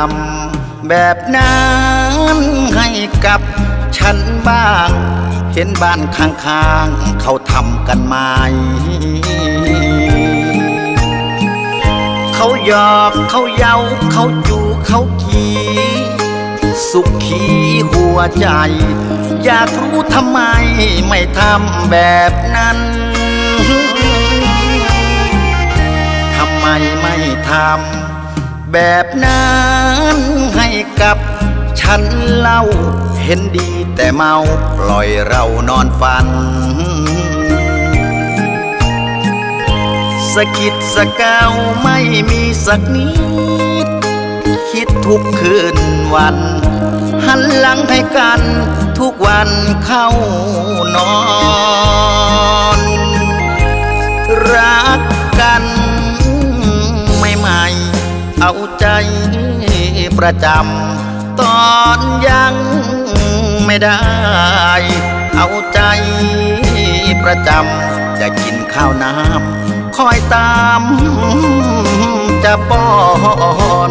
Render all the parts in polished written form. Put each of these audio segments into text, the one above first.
ำแบบนั้นให้กับฉันบ้างเห็นบ้านข้างๆเขาทำกันไหมเขาหยอกเขาเย้าเขาจูเขาขี่สุขีหัวใจอยากรู้ทำไมไม่ทำแบบนั้นทำไมไม่ทำแบบนั้นให้กับฉันเล่าเห็นดีแต่เมาปล่อยเรานอนฝันสะกิดสะเกาไม่มีสักนิดคิดทุกคืนวันหันหลังให้กันทุกวันเข้านอนรักกันใหม่ๆเอาใจประจำตอนยังไม่ได้เอาใจประจำจะกินข้าวน้ำคอยตามจะป้อน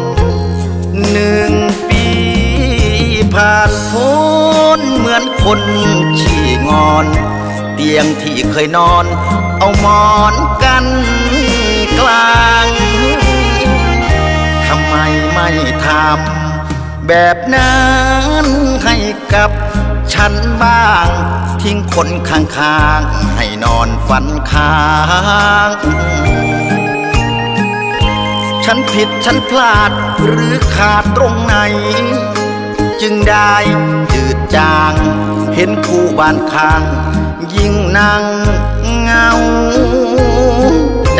1 ปีผ่านพ้นเหมือนคนขี้งอนเตียงที่เคยนอนเอาหมอนกันกลางทำไมไม่ทำแบบนั้นให้กับฉันบ้างทิ้งคนข้างๆให้นอนฝันค้างฉันผิดฉันพลาดหรือขาดตรงไหนจึงได้จืดจางเห็นคู่บ้านข้างยิ่งนั่งเงาใจ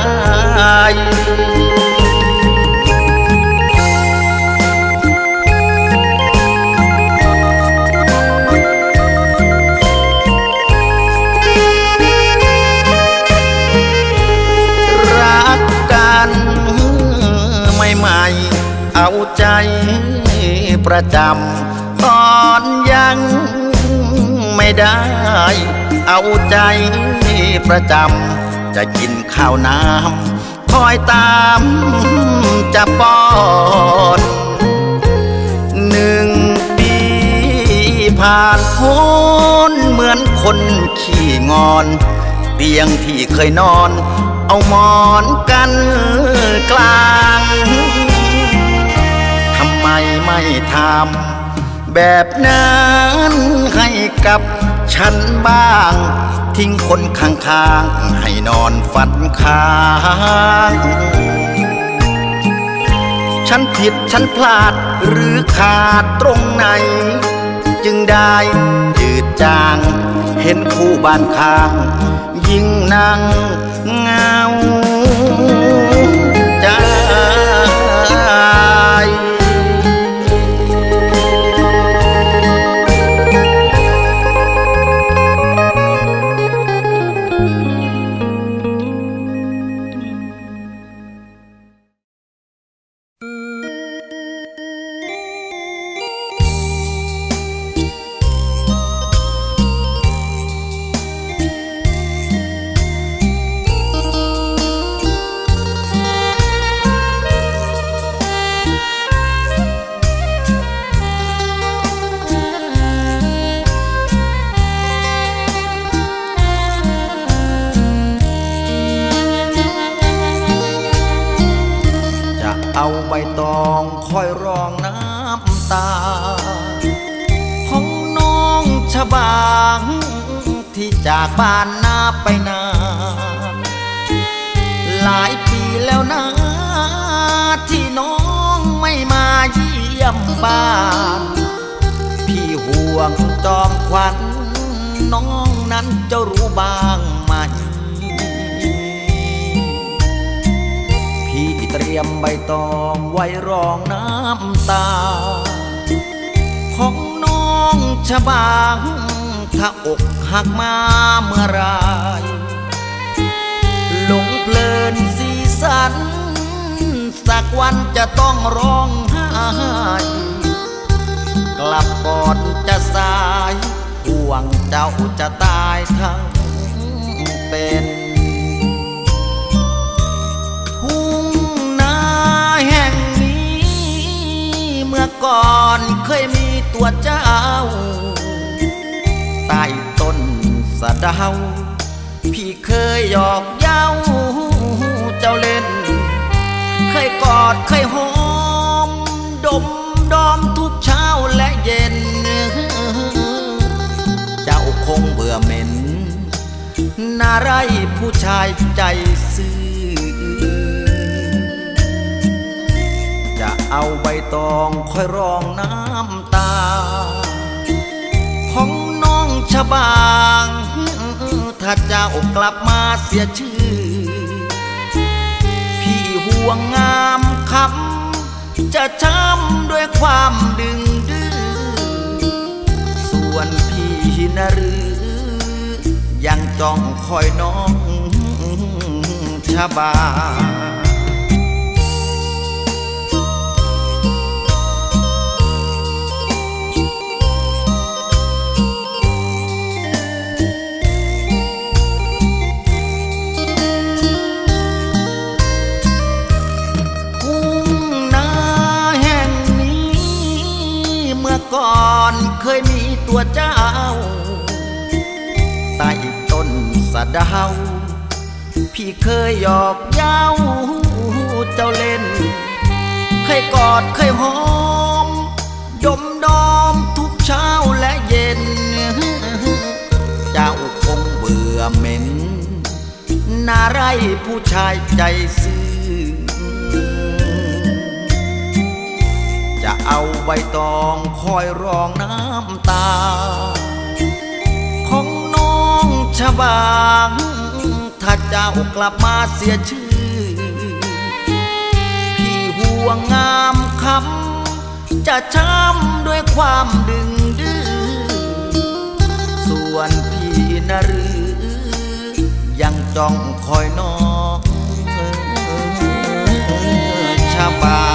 ใหม่เอาใจประจำตอนยังไม่ได้เอาใจประจำจะกินข้าวน้ำคอยตามจะป้อน1 ปีผ่านพ้นเหมือนคนขี้งอนเตียงที่เคยนอนเอาหมอนกันกลางทำไมไม่ทำแบบนั้นให้กับฉันบ้างทิ้งคนข้างๆให้นอนฝันค้างฉันผิดฉันพลาดหรือขาดตรงไหนจึงได้จืดจางเห็นคู่บ้านข้างยิ่งนั่งเงาใจเอาใบตองคอยรองน้ำตาของน้องชบางที่จากบ้านนาไปนานหลายปีแล้วนะที่น้องไม่มาเยี่ยมบ้านพี่ห่วงจอมขวัญน้องนั้นจะรู้บ้างไหมเตรียมใบตองไว้รองน้ำตาของน้องชบางถ้าอกหักมาเมื่อไรหลงเพลินสีสันสักวันจะต้องร้องไห้กลับก่อนจะสายห่วงเจ้าจะตายทั้งเป็นทุ่งนาแห่งนี้ก่อนเคยมีตัวเจ้าใต้ต้นสะเดาพี่เคยหยอกเย้าเจ้าเล่นเคยกอดเคยหอมดมดอมทุกเช้าและเย็นเจ้าคงเบื่อเหม็นน่าไรผู้ชายใจซื่อจะเอาใบตองคอยรองน้ำตาของน้องชะบางถ้าเจ้ากลับมาเสียชื่อพี่ห่วงงามคำจะช้ำด้วยความดึงดื้อส่วนพี่นะหรือยังจ้องคอยน้องชะบาก่อนเคยมีตัวเจ้าใต้ต้นสะเดาพี่เคยหยอกเย้าเจ้าเล่นเคยกอดเคยหอมดมดอมทุกเช้าและเย็นเจ้าคงเบื่อเหม็นน่าไรผู้ชายใจซื่อจะเอาใบตองคอยรองน้ำตาของน้องชะบางถ้าเจ้ากลับมาเสียชื่อพี่ห่วงงามคำจะช้ำด้วยความดึงดื้อส่วนพี่นะหรือยังจ้องคอยน้องชะบาง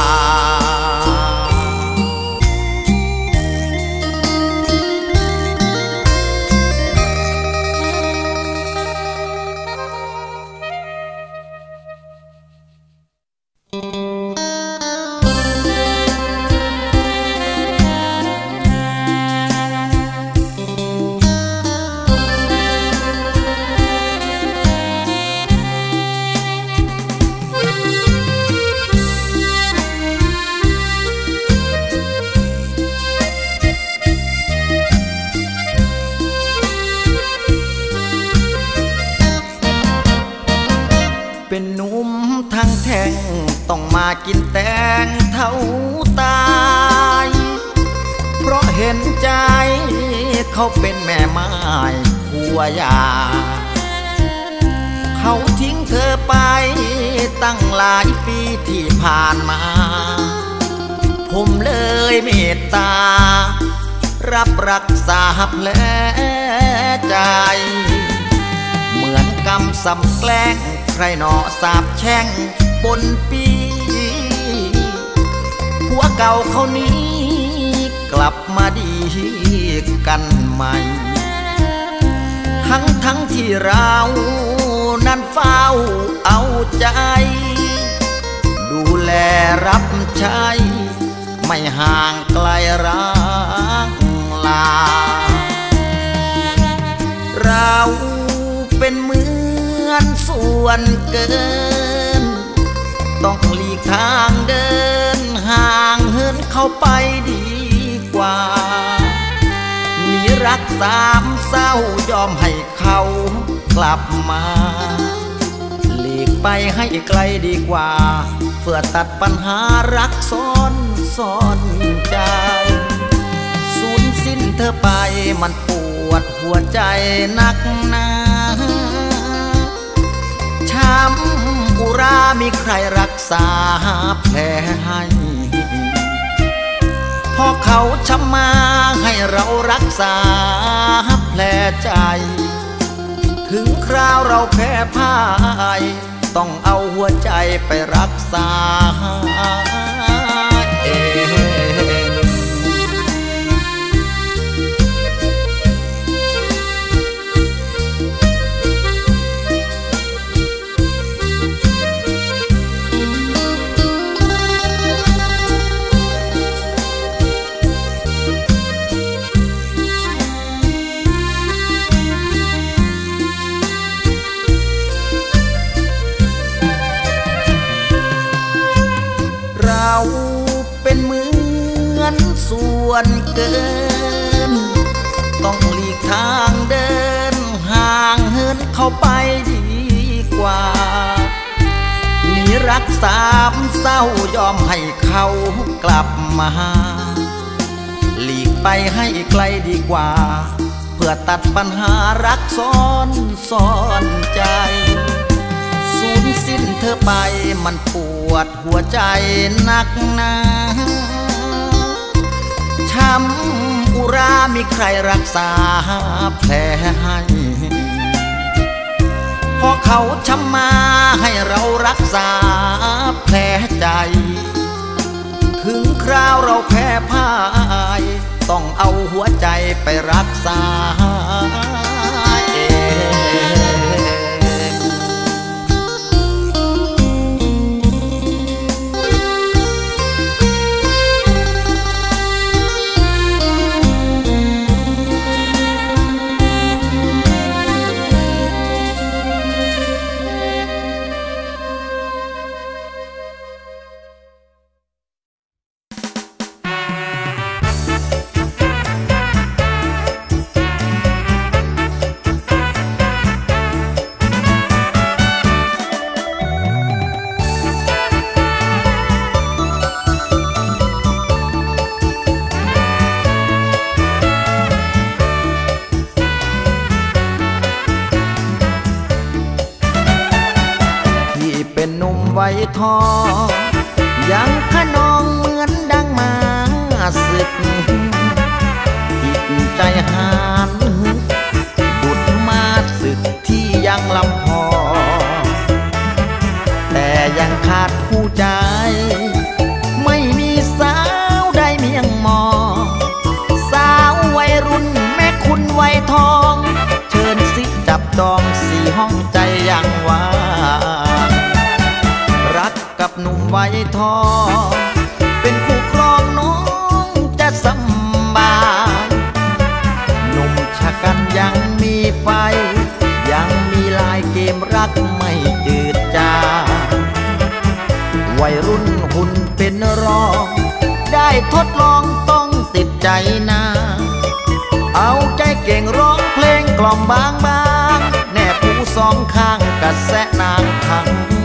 เป็นหนุ่มทั้งแท่งต้องมากินแตงเท่าตายเพราะเห็นใจเขาเป็นแม่ไม้ผัวยาเขาทิ้งเธอไปตั้งหลายปีที่ผ่านมาผมเลยเมตตารับรักษาแผลใจเหมือนกรรมสำแกล้งใครหนอสาบแช่งบนปีผัวเก่าเขานี้กลับมาดีกันใหม่ทั้งที่เรานั้นเฝ้าเอาใจดูแลรับใช้ไม่ห่างไกลรักลาเราเป็นมือส่วนเกินต้องหลีกทางเดินห่างเหินเข้าไปดีกว่าหนีรักสามเศร้ายอมให้เขากลับมาหลีกไปให้ไกลดีกว่าเพื่อตัดปัญหารักซ่อนใจสูญสิ้นเธอไปมันปวดหัวใจนักหนาช้ำอุรามีใครรักษาแผลให้พอเขาช้ำมาให้เรารักษาแผลใจถึงคราวเราแพ้พ่ายต้องเอาหัวใจไปรักษาเองส่วนเกินต้องหลีกทางเดินห่างเหินเข้าไปดีกว่าหนีรักสามเศร้ายอมให้เขากลับมาหลีกไปให้ไกลดีกว่าเพื่อตัดปัญหารักซ้อนใจสูญสิ้นเธอไปมันปวดหัวใจนักหนาช้ำอุรามีใครรักษาแผลให้พอเขาช้ำมาให้เรารักษาแผลใจถึงคราวเราแพ้พ่ายต้องเอาหัวใจไปรักษาเองเป็นหนุ่มไว้ทองยังขนองเหมือนดังมาศึกจิตใจหานดุดมาศึกที่ยังลำพอแต่ยังขาดผู้ใจไม่มีสาวใดเมียงมอสาววัยรุ่นแม่คุณไว้ทองเชิญสิจับจองสี่ห้องใจยังว่างรักกับหนุ่มไว้ทองเป็นคู่ครองน้องจะสบายหนุ่มชะกันยังมีไฟยังมีลายเกมรักไม่จืดจางวัยรุ่นหุ่นเป็นรองได้ทดลองต้องติดใจนาเอาใจเก่งร้องเพลงกล่อมบางแนบหูสองข้างกระแสนางทั้ง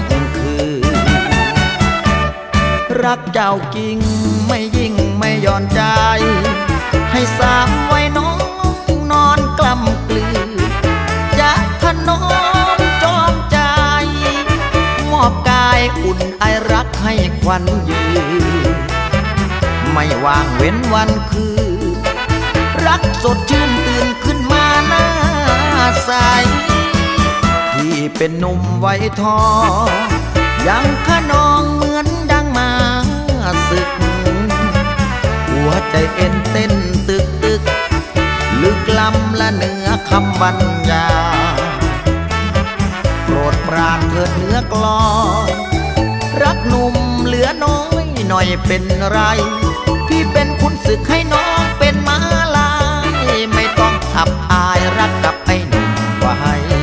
รักเจ้าจริงไม่ยิ่งไม่ย่อนใจให้สามไว้น้องนอนกล้ำกลืนจะถนอมจอมใจมอบกายอุ่นไอรักให้ควันยืนไม่ว่างเว้นวันคืนรักสดชื่นตื่นขึ้นมาหน้าใสที่เป็นหนุ่มไว้ทองยังขนองเหมือนดังมาศึกหัวใจเอ็นเต้นตึกลึกล้ำและเหนือคำบรรยายโปรดปรานเถิดเนื้อกลอนรักหนุ่มเหลือน้อยหน่อยเป็นไรพี่เป็นคุณศึกให้น้องเป็นม้าลายไม่ต้องอับอายรักกับไอ้หนุ่มไว้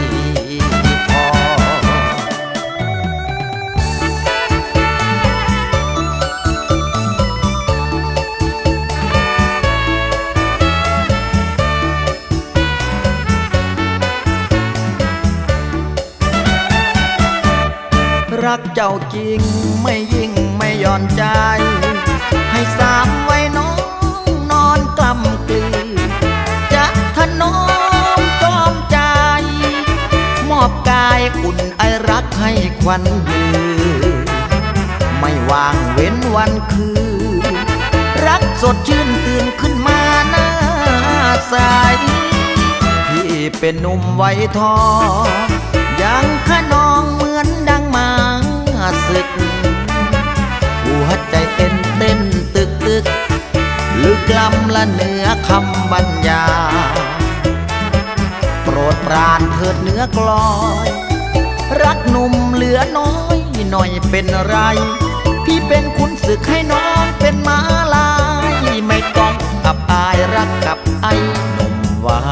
รักเจ้าจริงไม่ยิ่งไม่ย่อนใจให้สามไว้น้องนอนกล้ำกลืนจะถนอมจอมใจมอบกายอุ่นไอรักให้ควันยืนไม่ว่างเว้นวันคืนรักสดชื่นตื่นขึ้นมาหน้าใสที่เป็นหนุ่มไว้ทองยังขนองเหมือนดังมาศึกหัวใจเต้นตึกลึกล้ำและเหนือคำบรรยายโปรดปรานเถิดเนื้อกลอยรักหนุ่มเหลือน้อยหน่อยเป็นไรพี่เป็นคุณศึกให้น้องเป็นม้าลายไม่ต้องอับอายรักกับไอ้หนุ่มไว้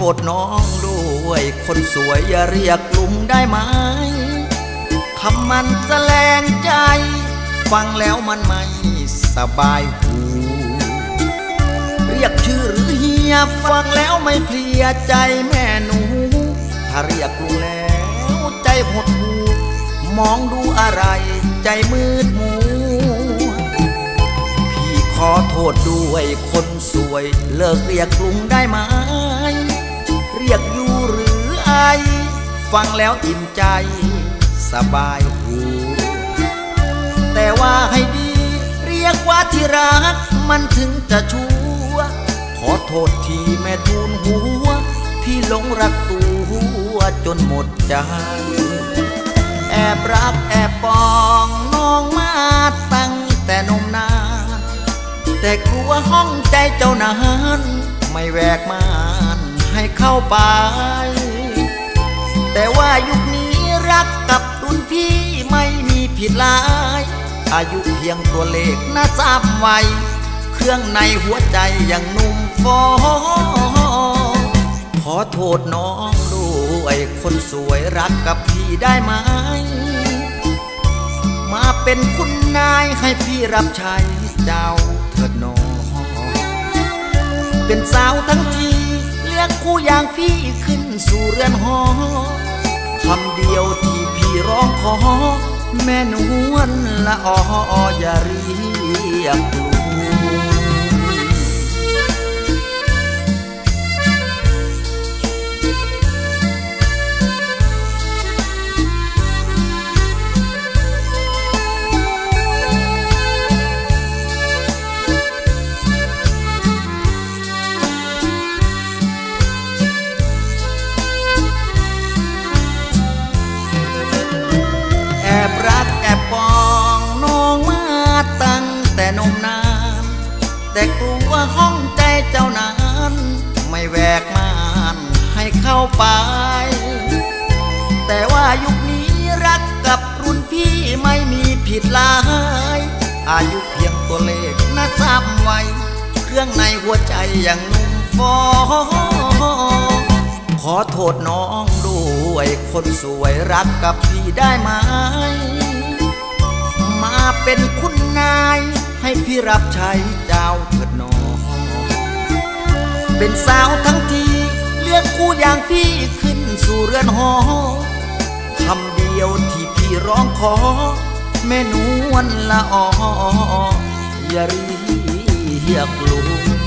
ษน้องด้วยคนสวยอย่าเรียกลุงได้ไหมคำมันแสลงใจฟังแล้วมันไม่สบายหูเรียกชื่อหรือเฮียฟังแล้วไม่เพลียใจแม่หนูถ้าเรียกลุงแล้วใจหดหูมองดูอะไรใจมืดมัวพี่ขอโทษด้วยคนสวยเลิกเรียกลุงได้ไหมเรียกอยู่หรือไอฟังแล้วอิ่มใจสบายหูแต่ว่าให้ดีเรียกว่าที่รักมันถึงจะชัวขอโทษทีแม่ทูลหัวพี่หลงรักตัวจนหมดใจแอบรักแอบปองน้องมาตั้งแต่นมนานแต่กลัวห้องใจเจ้านั้นไม่แวกม่านให้เข้าไปแต่ว่ายุคนี้รักกับรุ่นพี่ไม่มีผิดหลายอายุเพียงตัวเลขน่าจำไว้เครื่องในหัวใจยังหนุ่มฟอขอโทษน้องด้วยคนสวยรักกับพี่ได้ไหมมาเป็นคุณนายให้พี่รับใช้เจ้าเถิดน้องเป็นสาวทั้งทีเรียกคู่อย่างพี่ขึ้นสู่เรือนหอคำเดียวที่พี่ร้องขอแม่นวลละออย่าเรียกลุงแอบรักแอบปองน้องมาตั้งแต่นมนานแต่กลัวห้องใจเจ้านั้นไม่แวกม่านให้เข้าไปแต่ว่ายุคนี้รักกับรุ่นพี่ไม่มีผิดหลายอายุเพียงตัวเลขน่าจำไว้เครื่องในหัวใจยังนุ่มฟอขอโทษน้องด้วยคนสวยรักกับพี่ได้ไหมมาเป็นคุณนายให้พี่รับใช้เจ้าเถิดน้องเป็นสาวทั้งทีเลือกคู่อย่างพี่ขึ้นสู่เรือนหอคำเดียวที่พี่ร้องขอแม่นวลละออย่าเรียกลุง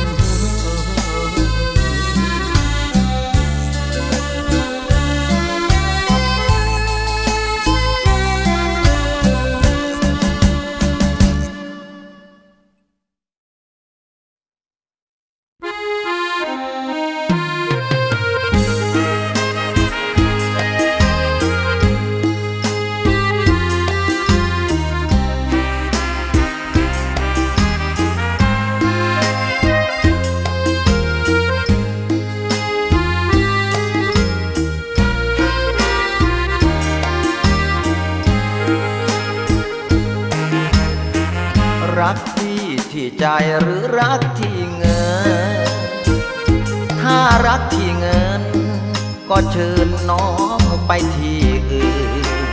รักพี่ที่ใจหรือรักที่เงินถ้ารักที่เงินก็เชิญน้องไปที่อื่น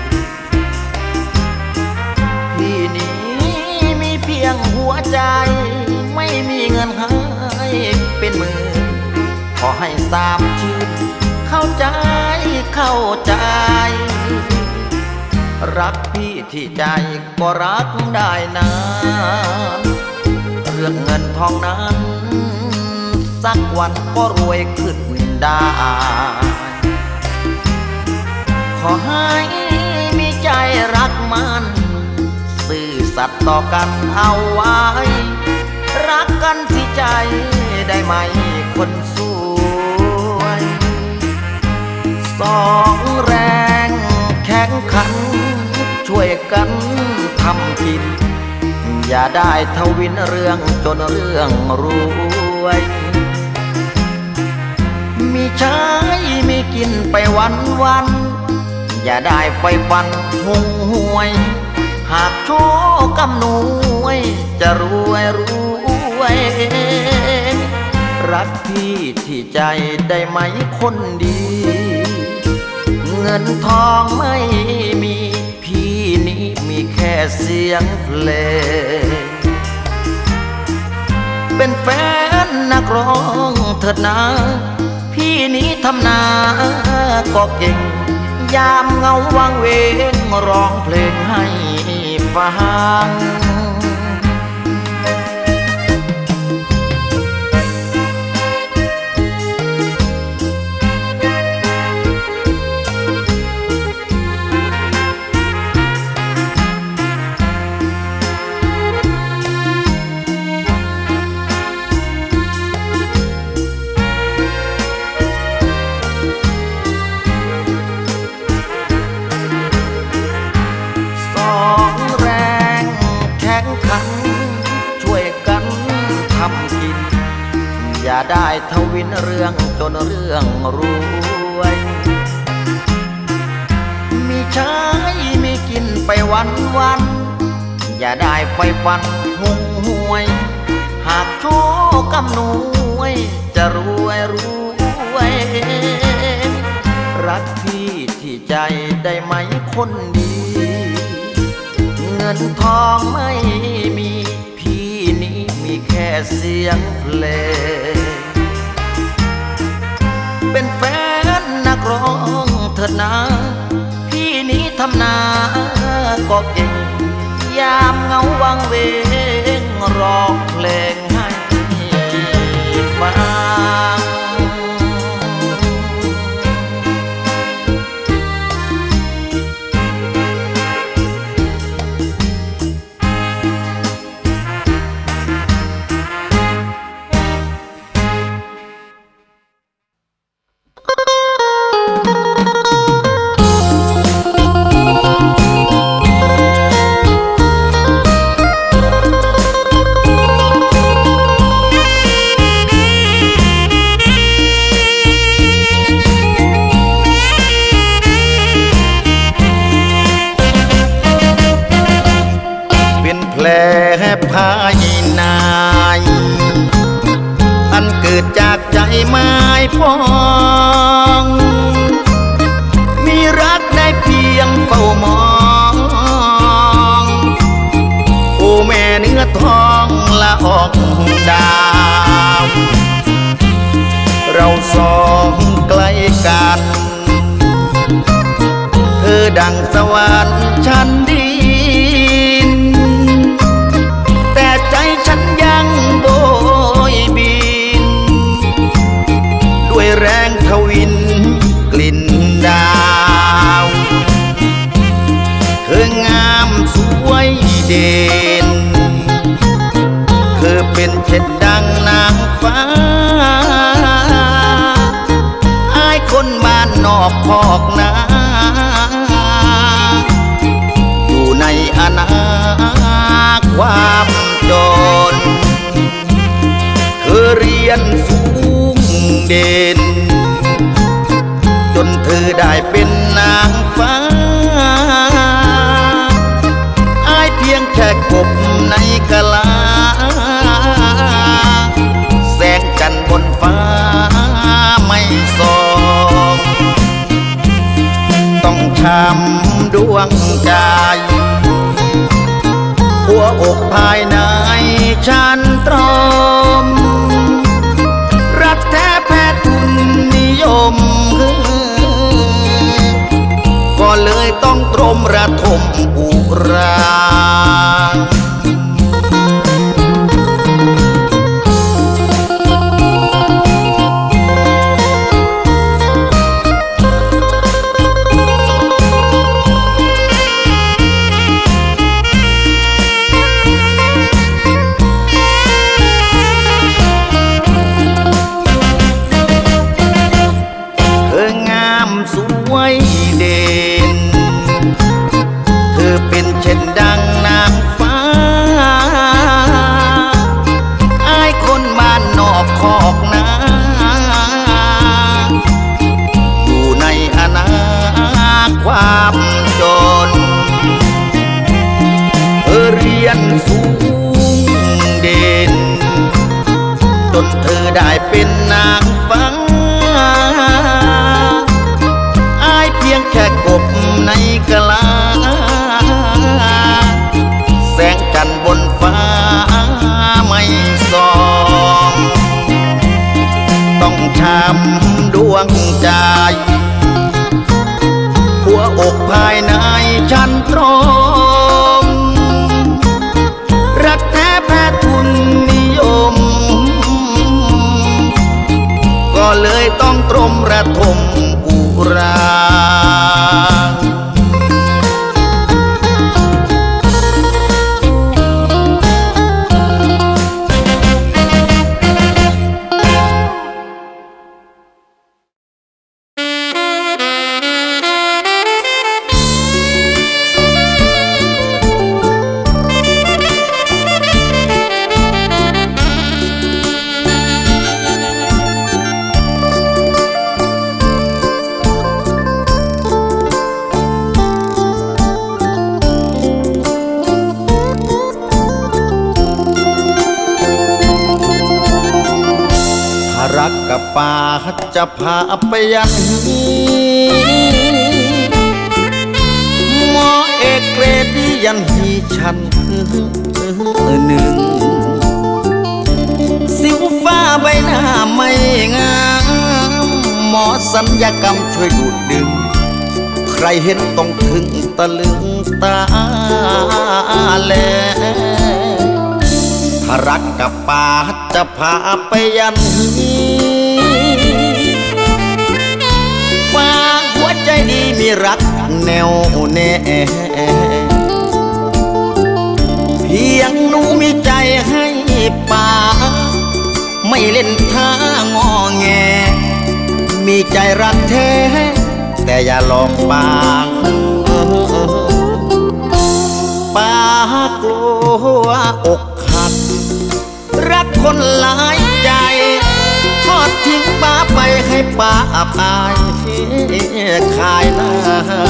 พี่นี้มีเพียงหัวใจไม่มีเงินให้เป็นหมื่นขอให้สามชื่นเข้าใจรักพี่ที่ใจก็รักได้นานเรื่องเงินทองนั้นสักวันก็รวยขึ้นได้ขอให้มีใจรักมันซื่อสัตย์ต่อกันเอาไว้รักกันที่ใจได้ไหมคนสวยสองแรงแข่งขันช่วยกันทำกินอย่าได้ทวินเรื่องจนเรื่องรวยมีใช้มีกินไปวันอย่าได้ไฟฟันหุงหวยหากโชคกำนวยจะรวยรัรักพี่ที่ใจได้ไหมคนดีเงินทองไม่มีพี่นี้มีแค่เสียงเพลงเป็นแฟนนักร้องเถิดนะพี่นี้ทำนาก็เก่งยามเงาวังเวงร้องเพลงให้ฟังอย่าได้ทวินเรื่องจนเรื่องรวยมีใช้มีกินไปวันอย่าได้ไฟฟันหุงหวยหากโชคกำนวยจะรวยรักพี่ที่ใจได้ไหมคนดีเงินทองไม่มีพี่นี้มีแค่เสียงเพลงเป็นแฟนนักร้องเถิดนะพี่นี้ทำนาก็เก่งยามเงาวังเวงร้องเพลงให้ฟังภายในอันเกิดจากใจไม้พองมีรักได้เพียงเฝ้ามองโอ้แม่เนื้อทองละออกดาวเราสองใกล้กันเธอดังสวรรค์ชั้นดีฉันยังโบยบินด้วยแรงทวินกลิ่นดาวเธองามสวยเด่นเธอเป็นเช่นดังนางฟ้าอายคนบ้านนอกคอกนาอยู่ในอนาความจนเธอเรียนสูงเด่นจนเธอได้เป็นนางฟ้าอายเพียงแค่กบในกะลาแสงจันทร์บนฟ้าไม่ส่องต้องช้ำดวงใจหัวอกภายในฉันตรมรักแท้แพ้ทุนนิยมก็เลยต้องตรมระทมอุราเด่นเธอเป็นเช่นได้เป็นนางฟ้าอายเพียงแค่กบในกะลาแสงจันทร์บนฟ้าไม่ส่องต้องช้ำดวงใจหัวอกภายในฉันตรมรักแท้แพ้ทุนนิยมก็เลยต้องตรมระทมอุรารักกับป่าจะพาไปยันหมอเอกเกรดยันฮีฉันหนึ่งสิวฟ้าใบหน้าไม่งามหมอสัญญกรรมช่วยดูดดึงใครเห็นต้องถึงตะลึงตาแลถ้ารักกับป่าจะพาไปยันป่าหัวใจดีมีรักแนวแน่เพียงหนูมีใจให้ป่าไม่เล่นท่างอแงมีใจรักแท้แต่อย่าหลอกป่าป่ากลัวอกหักรักคนหลายใจทอดทิ้งป้าไปให้ป้าอับอายขายหน้า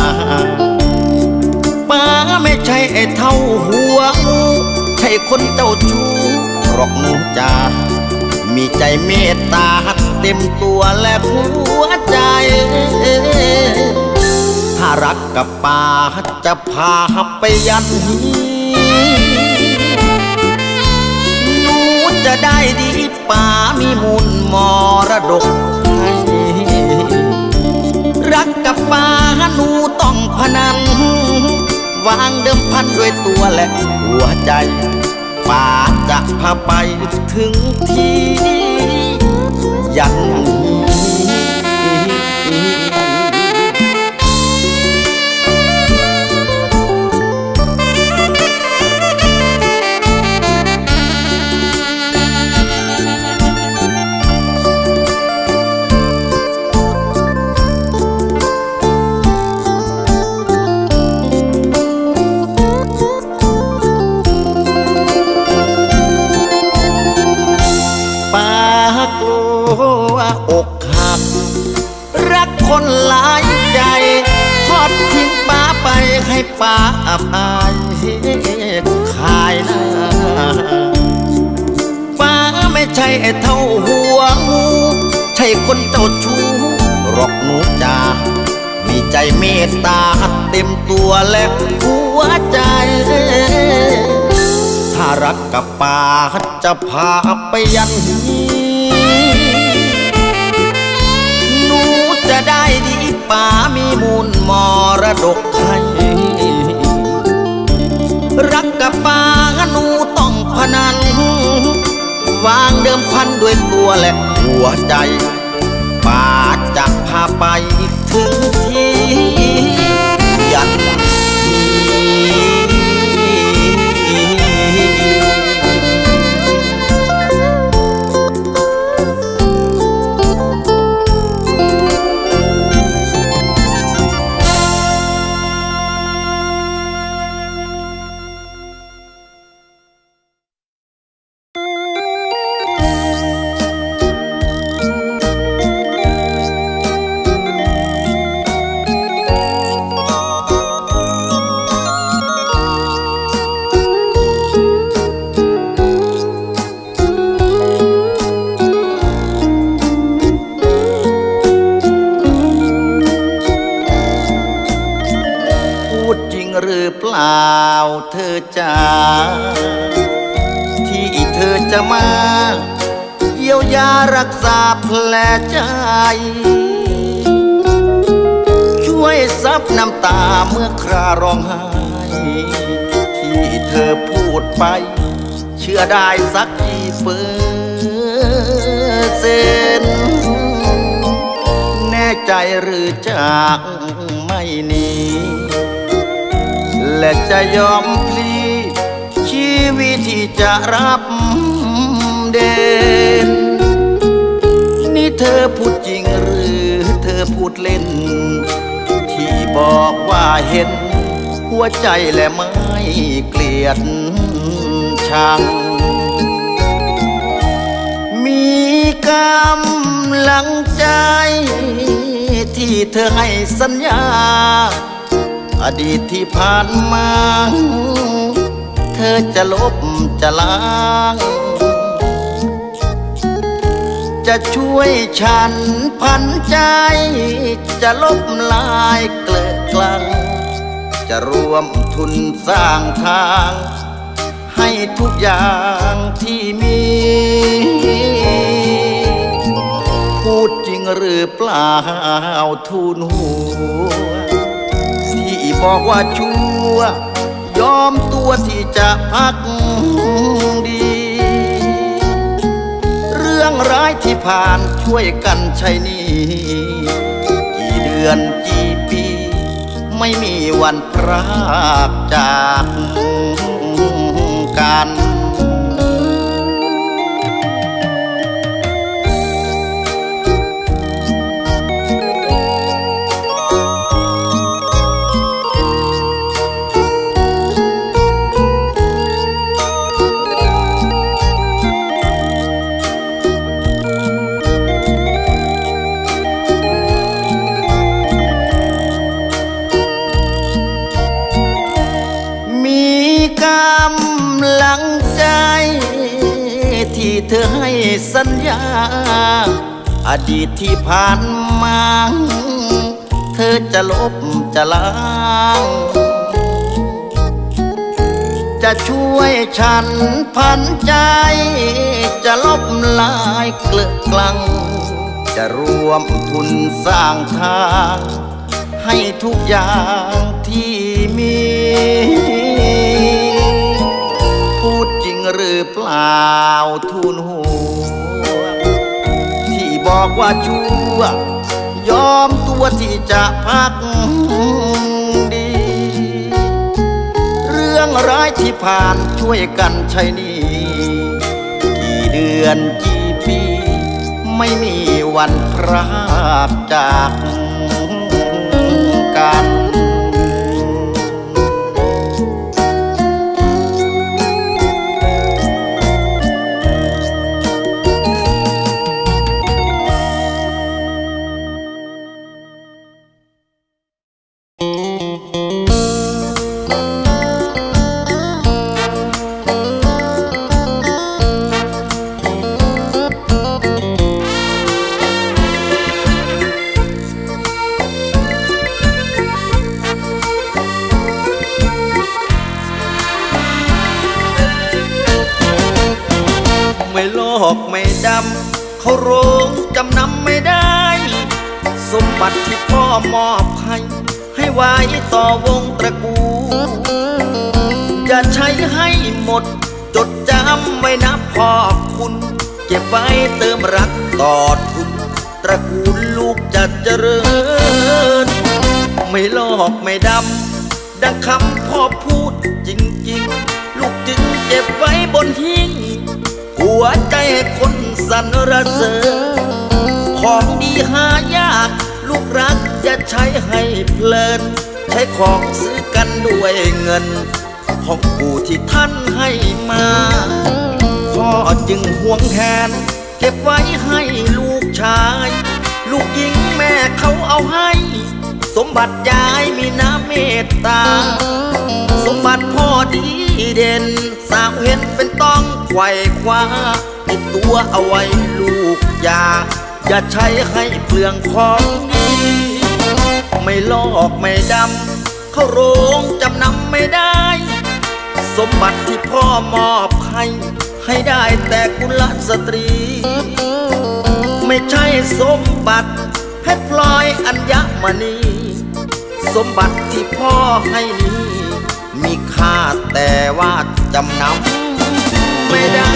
ป้าไม่ใช่ไอ้เท่าหัวงูใช่คนเจ้าชู้หรอกหนูจ๋ามีใจเมตตาเต็มตัวและหัวใจถ้ารักกับป้าจะพาไปยันจะได้ดีป่ามีมูลมรดกให้รักกับป่าหนูต้องพนันวางเดิมพันด้วยตัวและหัวใจป่าจะพาไปถึงที่ยันอกหักรักคนหลายใจทอดทิ้งป้าไปให้ป้าอับอายขายหน้าป้าไม่ใช่ไอ้เท่าหัวงูใช่คนเจ้าชู้หรอกหนูจ๋ามีใจเมตตาเต็มตัวและหัวใจถ้ารักกับป้าจะพาไปยันจะได้ดีป่ามีมูลมรดกให้รักกับป่าหนูต้องพนันวางเดิมพันด้วยตัวและหัวใจป่าจะพาไปถึงที่ยันเรือเปล่าเธอจ๋าที่เธอจะมาเยียวยารักษาแผลใจช่วยซับน้ำตาเมื่อคราร้องไห้ที่เธอพูดไปเชื่อได้สักกี่เปอร์เซ็นต์แน่ใจหรือจากไม่หนีและจะยอมพลีชีวิตที่จะรับเด่นนี่เธอพูดจริงหรือเธอพูดเล่นที่บอกว่าเห็นหัวใจและไม่เกลียดชังมีกำลังใจที่เธอให้สัญญาอดีตที่ผ่านมาเธอจะลบจะล้างจะช่วยฉันพันใจจะลบลายเกลอะกลังจะรวมทุนสร้างทางให้ทุกอย่างที่มีพูดจริงหรือเปล่าทูลหัวที่บอกว่าชั่วยอมตัวที่จะพักดีเรื่องร้ายที่ผ่านช่วยกันใช้นี่กี่เดือนกี่ปีไม่มีวันพรากจากกัน ที่เธอให้สัญญาอดีตที่ผ่านมาเธอจะลบจะล้างจะช่วยฉันพันใจจะลบลายเกลือกกลังจะรวมทุนสร้างทางให้ทุกอย่างที่มีพูดจริงหรือเปล่าทูลหัวที่บอกว่าชั่วยอมตัวที่จะพักดีเรื่องร้ายที่ผ่านช่วยกันใช้นี่กี่เดือนกี่ปีไม่มีวันพรากจากกันไม่ดำเขาโรงจำนำไม่ได้สมบัติที่พ่อมอบให้ไว้ต่อวงตระกูลอย่าใช้ให้หมดจดจำไว้นะพ่อคุณเก็บไว้เติมรักต่อทุนตระกูลลูกจะเจริญไม่ลอกไม่ดำดังคำพ่อพูดจริงๆลูกจึงเก็บไว้บนหิ้งหัวใจคนสรรเสริญของดีหายากลูกรักจะใช้ให้เพลินใช้ของซื้อกันด้วยเงินของปู่ที่ท่านให้มาพ่อจึงห่วงแทนเก็บไว้ให้ลูกชายลูกหญิงแม่เขาเอาให้สมบัติยายมีน้ำเมตตาสมบัติพ่อดีเด่นสาวเห็นเป็นต้องไขว่คว้าติดตัวเอาไว้ลูกอย่าใช้ให้เปลืองของดีไม่ลอกไม่ดำเข้าโรงจำนำไม่ได้สมบัติที่พ่อมอบให้ได้แต่กุลสตรีไม่ใช่สมบัติเพชรพลอยอัญมณีสมบัติที่พ่อให้นี้มีค่าแต่ว่าจำนำไม่ได้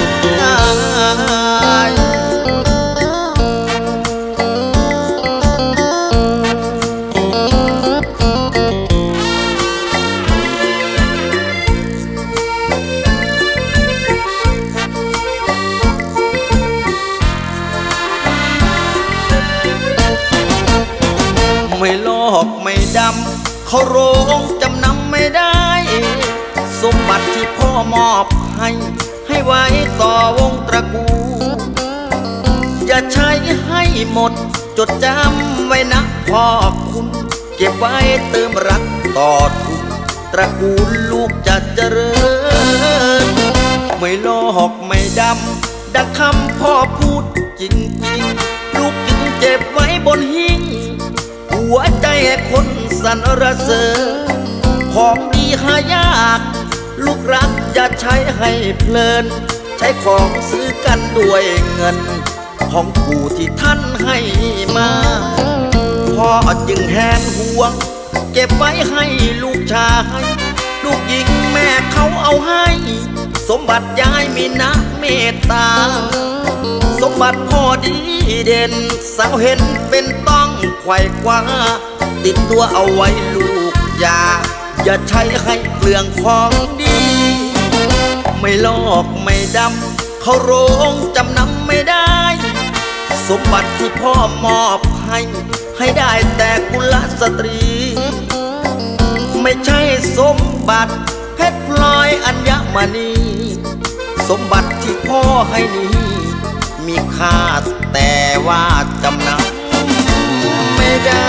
ไม่ลอกไม่ดำเขาโรงจำนำไม่ได้สมบัติที่พ่อมอบให้ไว้ต่อวงตระกูลอย่าใช้ให้หมดจดจำไว้นะพ่อคุณเก็บไว้เติมรักต่อทุนตระกูลลูกจะเจริญไม่ลอกไม่ดำดังคำพ่อพูดจริงๆลูกจึงเก็บไว้บนหิ้งหัวใจคนสรรเสริญของดีหายากลูกรักจะใช้ให้เพลินใช้ของซื้อกันด้วยเงินของปู่ที่ท่านให้มาพ่อจึงแหนห่วงเก็บไว้ให้ลูกชายลูกหญิงแม่เขาเอาให้สมบัติยายมีนะเมตตาสมบัติพ่อดีเด่นสาวเห็นเป็นต้องไขว่คว้าติดตัวเอาไว้ลูกอย่าใช้ให้เปลืองของดีไม่ลอกไม่ดำเขาโรงจำนำไม่ได้สมบัติที่พ่อมอบให้ได้แต่กุลสตรีไม่ใช่สมบัติเพชรพลอยอัญมณีสมบัติที่พ่อให้นี้มีค่าแต่ว่าจำนำไม่ได้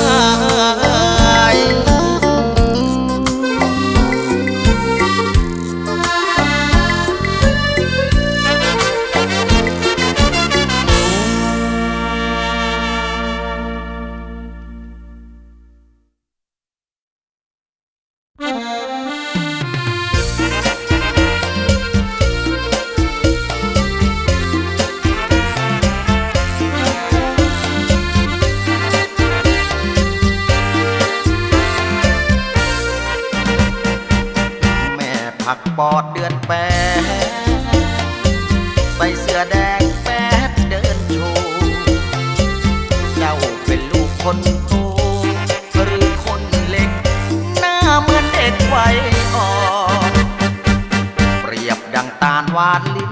ผักปอดเดือนแปดใส่เสื้อแดงแปดเดินโชว์เจ้าเป็นลูกคนโตหรือคนเล็กหน้าเหมือนเด็กวัยอ่อนเปรียบดังตาลหวานลิ้น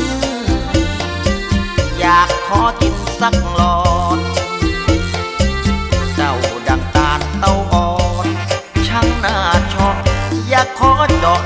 อยากขอกินสักหลอดเจ้าดังตาลเต้าอ่อนช่างน่าชอบอยากขอเจาะ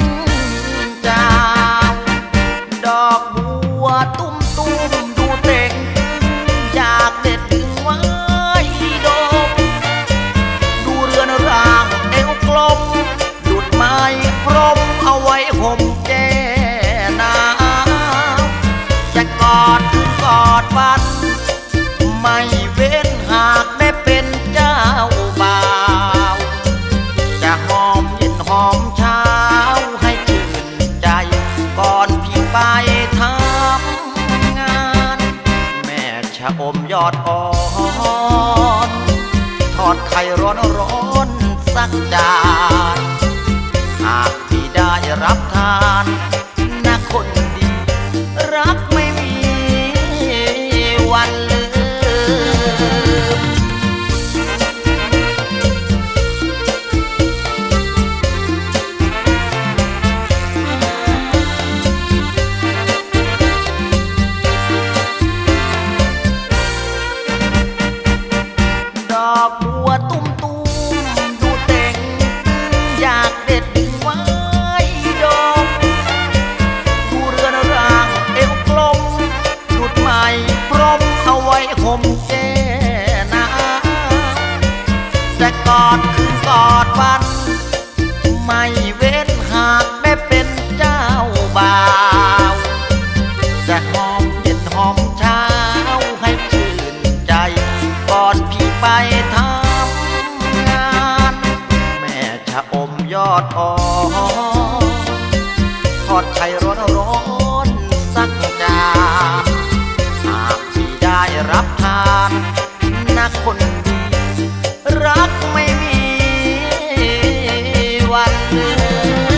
ดอกบัวตุ้มดูเต่งอยากเด็ดดึงไว้ดมดูเรือนร่างเอวกลมดูดไม้พรมเอาไว้ห่มแก้หนาวจะกอดวันไม่เว้นหากได้เป็นเจ้าบ่าวจะหอมเย็นหอมเช้าให้ชื่นใจก่อนพี่ไปทำงานแม่ชะอมยอดอ่อนทอดไข่ร้อนสักจานหากพี่ได้รับทานนะคนดีรักไม่มีวันลืมดอกบัวตุ้มดูเต่งอยากเด็ดดึงไว้ดมดูเรือนร่างเอวกลมดูดไม้พรมเอาไว้ห่มแก้หนาวแต่กอดคือกอดวันไม่เว้นหากได้เป็นเจ้าบ่าวจะหอมเย็นหอมเช้าให้ชื่นใจก่อนพี่ไปทำงานแม่ดอ่อนทอดไข่ร้อนสักจานหากที่ได้รับทานนักคนดีรักไม่มีวันลืม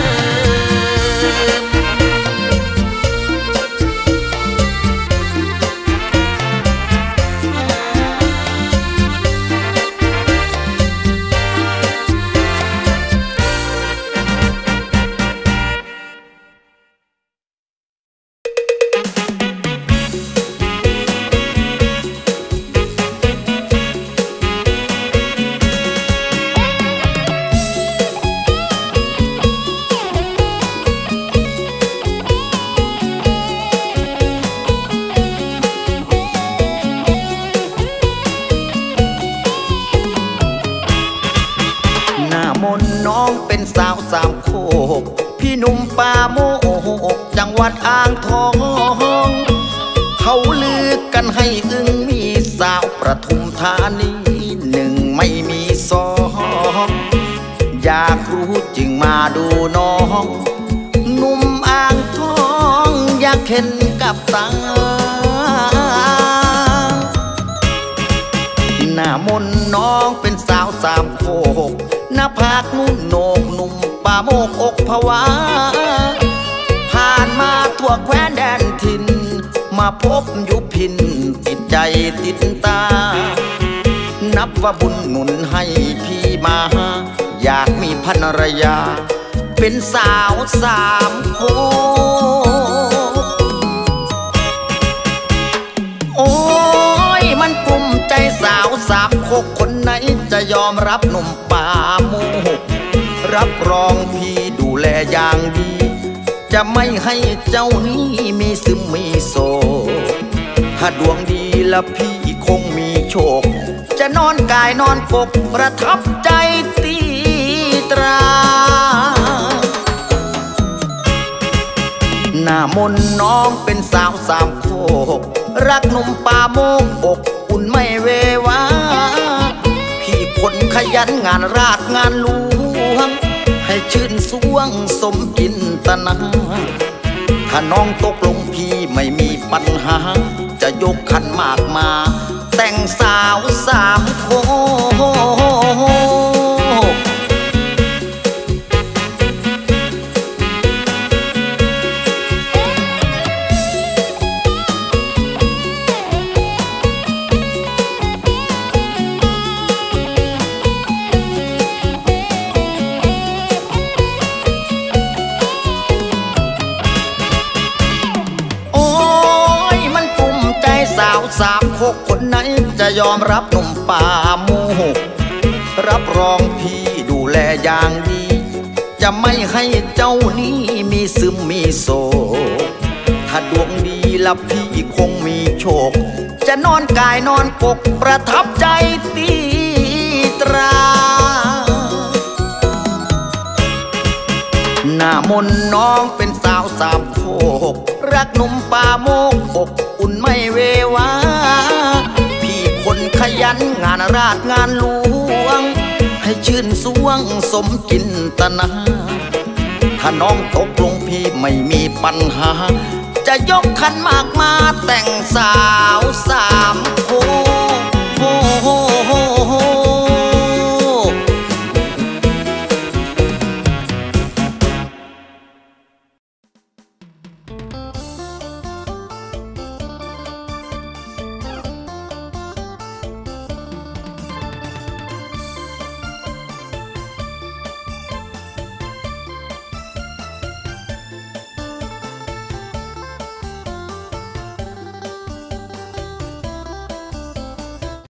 น้องเป็นสาวสามโคกพี่หนุ่มป่าโมกจังหวัดอ่างทองเขาลือกันให้อึ้งมีสาวประทุมธานีหนึ่งไม่มีสองอยากรู้จึงมาดูน้องหนุ่มอ่างทองอยากเห็นกับตาหน้ามนน้องเป็นสาวสามโคกหน้าผากนุ่นโหนกหนุ่มป่าโมกอกผวาผ่านมาทั่วแคว้นแดนถิ่นมาพบยุพินติดใจติดตานับว่าบุญหนุนให้พี่มาอยากมีภรรยาเป็นสาวสามโคกโอ้ยมันกลุ่มใจสาวสามโคกคนไหนจะยอมรับหนุ่มป่าโมกรับรองพี่ดูแลอย่างดีจะไม่ให้เจ้านี้มีซึมมีโศกถ้าดวงดีแล้วพี่คงมีโชคจะนอนกายนอนกกประทับใจตีตราหน้ามนน้องเป็นสาวสามโคกรักหนุ่มป่าโมกอกอุ่นไม่เววาพี่คนขยันงานราชงานหลวงให้ชื่นสวงสมจินตนาถ้าน้องตกลงพี่ไม่มีปัญหาจะยกขันหมากมาแต่งสาวสามโคกสาวสามโคกคนไหนจะยอมรับหนุ่มป่าโมกรับรองพี่ดูแลอย่างดีจะไม่ให้เจ้านี้มีซึมมีโศกถ้าดวงดีละพี่คงมีโชคจะนอนกายนอนกกประทับใจตีตราหน้ามนน้องเป็นสาวสามโคกรักหนุ่มป่าโมกอกอุ่นไม่เววาพี่คนขยันงานราชงานหลวงให้ชื่นสวงสมจินตนาถ้าน้องตกลงพี่ไม่มีปัญหาจะยกขันหมากมาแต่งสาวสามโคก